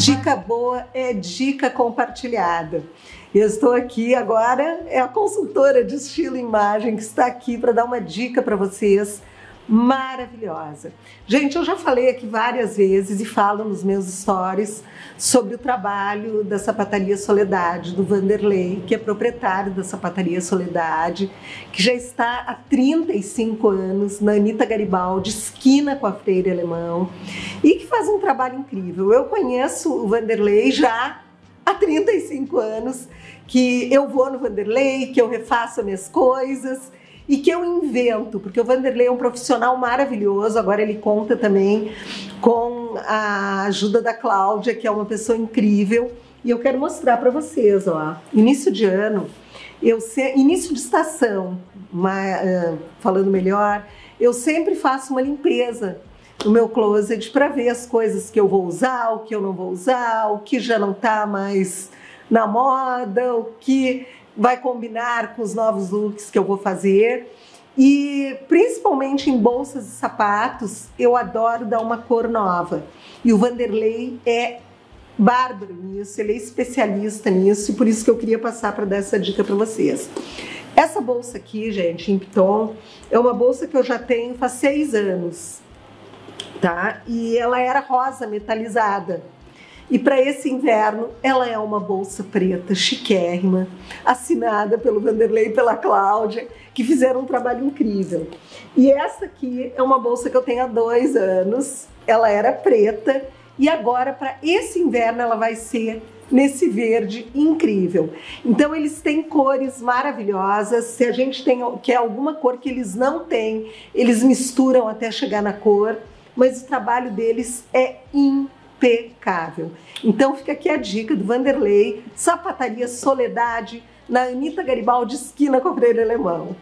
Dica boa é dica compartilhada. Eu estou aqui agora, é a consultora de estilo e imagem que está aqui para dar uma dica para vocês maravilhosa. Gente, eu já falei aqui várias vezes e falo nos meus stories sobre o trabalho da Sapataria Soledade, do Vanderlei, que é proprietário da Sapataria Soledade, que já está há 35 anos na Anita Garibaldi, esquina com a Freire Alemão, e que faz um trabalho incrível. Eu conheço o Vanderlei já há 35 anos, que eu vou no Vanderlei, que eu refaço as minhas coisas e que eu invento, porque o Vanderlei é um profissional maravilhoso. Agora ele conta também com a ajuda da Cláudia, que é uma pessoa incrível, e eu quero mostrar para vocês, ó, início de ano, início de estação, falando melhor, eu sempre faço uma limpeza no meu closet para ver as coisas que eu vou usar, o que eu não vou usar, o que já não está mais na moda, o que vai combinar com os novos looks que eu vou fazer. E principalmente em bolsas e sapatos, eu adoro dar uma cor nova. E o Vanderlei é bárbaro nisso, ele é especialista nisso, e por isso que eu queria passar para dar essa dica para vocês. Essa bolsa aqui, gente, em Piton, é uma bolsa que eu já tenho faz 6 anos. Tá? E ela era rosa metalizada. E para esse inverno, ela é uma bolsa preta, chiquérrima, assinada pelo Vanderlei e pela Cláudia, que fizeram um trabalho incrível. E essa aqui é uma bolsa que eu tenho há 2 anos, ela era preta, e agora para esse inverno ela vai ser nesse verde incrível. Então eles têm cores maravilhosas. Se a gente quer alguma cor que eles não têm, eles misturam até chegar na cor, mas o trabalho deles é impecável. Então fica aqui a dica do Vanderlei, Sapataria Soledade, na Anita Garibaldi, esquina com a Freire Alemão.